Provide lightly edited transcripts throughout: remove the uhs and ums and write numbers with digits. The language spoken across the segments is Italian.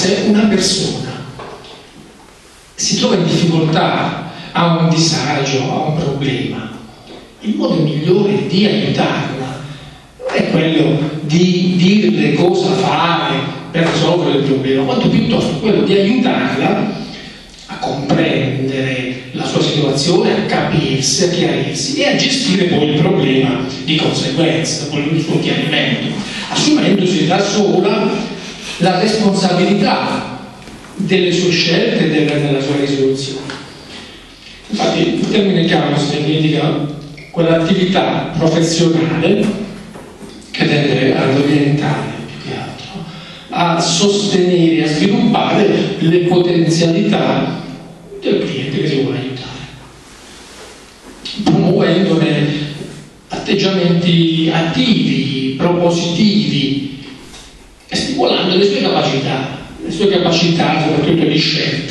se una persona si trova in difficoltà, ha un disagio, ha un problema, il modo migliore di aiutarla non è quello di dirle cosa fare per risolvere il problema, quanto piuttosto quello di aiutarla a comprendere la sua situazione, a capirsi, a chiarirsi e a gestire poi il problema di conseguenza, con il suo chiarimento, assumendosi da sola la responsabilità delle sue scelte e della sua risoluzione. Infatti il termine counseling indica quell'attività professionale che tende ad orientare più che altro, a sostenere, a sviluppare le potenzialità del cliente che si vuole aiutare, promuovendone atteggiamenti attivi, propositivi e stimolando le sue capacità soprattutto di scelta.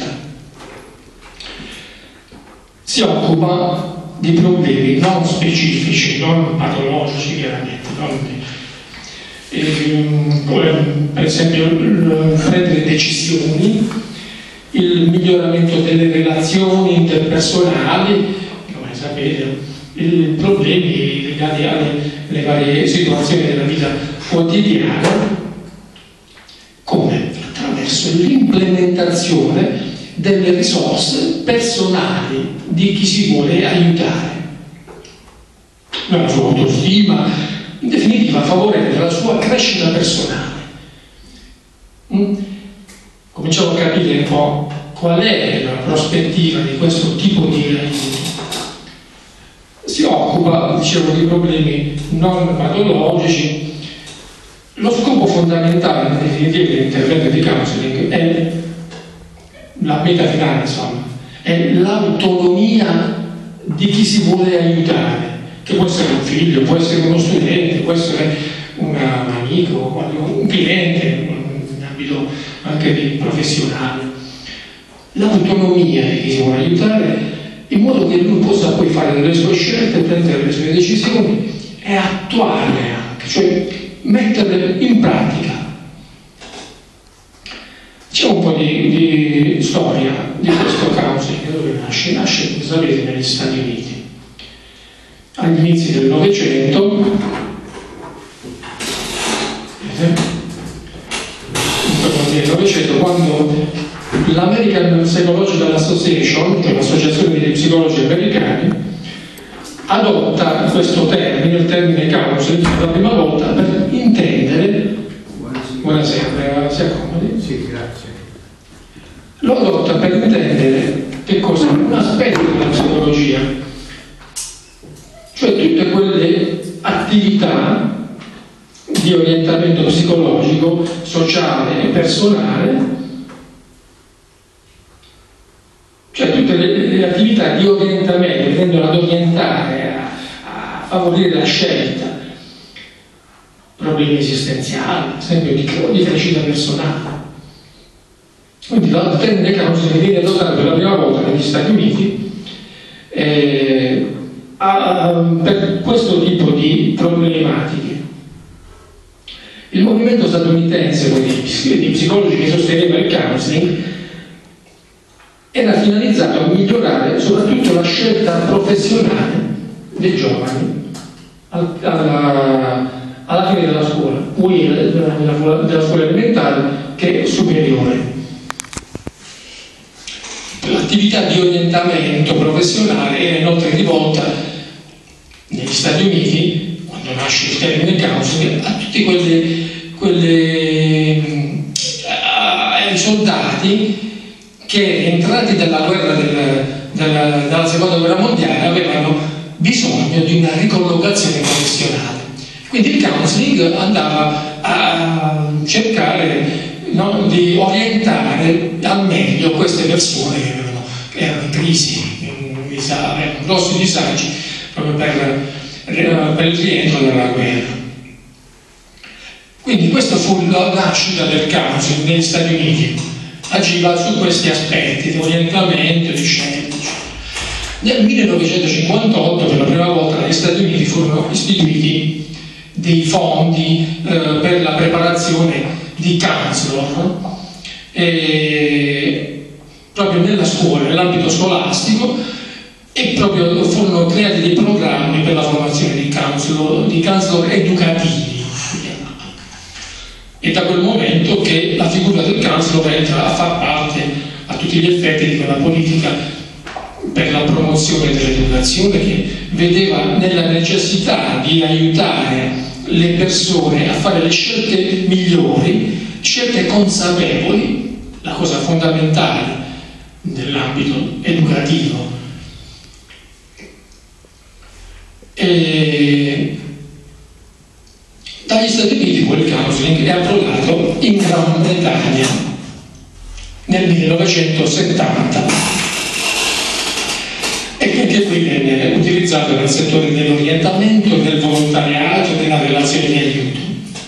Si occupa di problemi non specifici, non patologici chiaramente, come per esempio prendere decisioni, il miglioramento delle relazioni interpersonali, come sapete, i problemi legati alle varie situazioni della vita quotidiana, come attraverso l'implementazione delle risorse personali di chi si vuole aiutare, la sua autostima, in definitiva favorendo la sua crescita personale. Cominciamo a capire un po' qual è la prospettiva di questo tipo di aiuto. Si occupa, dicevo, di problemi non patologici. Lo scopo fondamentale, in definitiva, dell'intervento di counseling è la meta finale, insomma, è l'autonomia di chi si vuole aiutare, che può essere un figlio, può essere uno studente, può essere un amico, un cliente, in ambito anche professionale. L'autonomia di chi si vuole aiutare, in modo che lui possa poi fare delle sue scelte, prendere le sue decisioni e attuarle anche, cioè metterle in pratica. C'è un po' di storia di questo counseling, dove nasce, come sapete, negli Stati Uniti. Agli inizi del Novecento, quando l'American Psychological Association, che è un'associazione dei psicologi americani, adotta questo termine, il termine counseling, per la prima volta per intendere. Buonasera, si accomodi? Sì, grazie. Lo adotta per intendere che cosa? Un aspetto della psicologia, cioè tutte quelle attività di orientamento psicologico, sociale e personale, cioè tutte le attività di orientamento che tendono ad orientare, a favorire la scelta, problemi esistenziali, ad esempio di crescita personale. Quindi il termine counseling viene adottato per la prima volta negli Stati Uniti per questo tipo di problematiche. Il movimento statunitense di psicologi che sosteneva il counseling era finalizzato a migliorare soprattutto la scelta professionale dei giovani alla fine della scuola, poi della scuola elementare che superiore. L'attività di orientamento professionale era inoltre rivolta negli Stati Uniti, quando nasce il termine counseling, a tutti ai soldati che, entrati dalla guerra dalla seconda guerra mondiale, avevano bisogno di una ricollocazione professionale. Quindi il counseling andava a cercare di orientare al meglio queste persone che erano in crisi, avevano grossi disagi proprio per il rientro dalla guerra. Quindi questa fu la nascita del counseling negli Stati Uniti, agiva su questi aspetti di orientamento, di scelta. Nel 1958 per la prima volta negli Stati Uniti furono istituiti dei fondi per la preparazione di counselor proprio nella scuola, nell'ambito scolastico, e proprio furono creati dei programmi per la formazione di counselor educativi. E da quel momento che la figura del counselor entra a far parte a tutti gli effetti di quella politica per la promozione dell'educazione, che vedeva nella necessità di aiutare le persone a fare le scelte migliori, scelte consapevoli, la cosa fondamentale nell'ambito educativo. E dagli Stati Uniti quel counseling è approdato in Gran Bretagna nel 1970 e anche qui viene utilizzato nel settore dell'orientamento, del volontariato e della relazione di aiuto.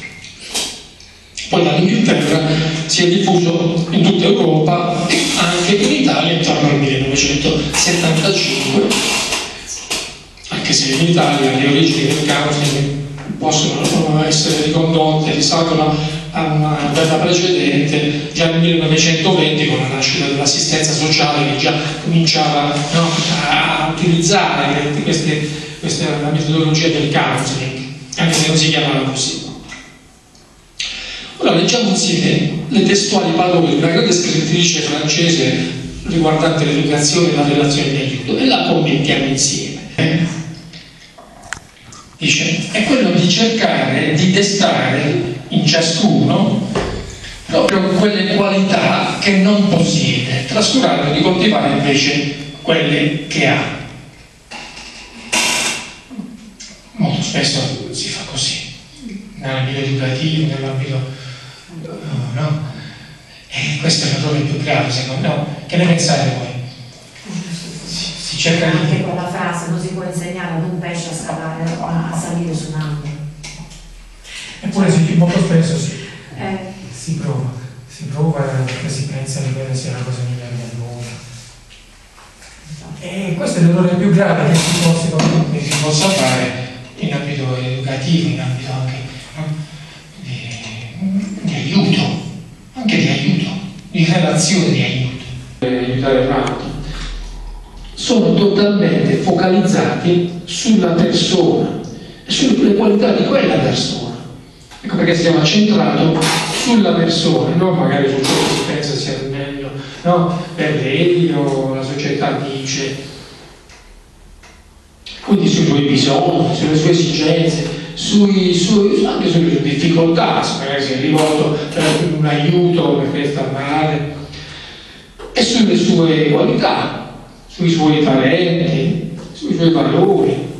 Poi dall'Inghilterra si è diffuso in tutta Europa e anche in Italia intorno al 1975, anche se in Italia le origini del counseling possono essere ricondotte, risalgono a una data precedente, già nel 1920, con la nascita dell'assistenza sociale, che già cominciava a utilizzare la metodologia del counseling, anche se non si chiamava così. Ora leggiamo insieme le testuali parole di una grande scrittrice francese riguardante l'educazione e la relazione di aiuto e la commentiamo insieme. Dice, è quello di cercare di destare in ciascuno proprio quelle qualità che non possiede, trascurando di coltivare invece quelle che ha. Molto spesso si fa così, nell'ambito educativo, nell'ambito... no? E questo è l'errore più grave, secondo me. Che ne pensate voi? Si cerca di... Anche quella frase, non si può insegnare ad un pesce a scavare, a salire su un albero. Eppure molto spesso si prova e si pensa che quella sia una cosa migliore del mondo. E questo è l'errore più grave che si possa fare in ambito educativo, in ambito anche di aiuto, anche di aiuto, di relazione di aiuto. Aiutare l'altro. Sono totalmente focalizzati sulla persona e sulle qualità di quella persona. Ecco perché stiamo centrato sulla persona, non magari su ciò che si pensa sia il meglio, no? Per lei o la società dice. Quindi sui suoi bisogni, sulle sue esigenze, anche sulle difficoltà, se magari si è rivolto per un aiuto perché sta male, e sulle sue qualità, sui suoi talenti, sui suoi valori.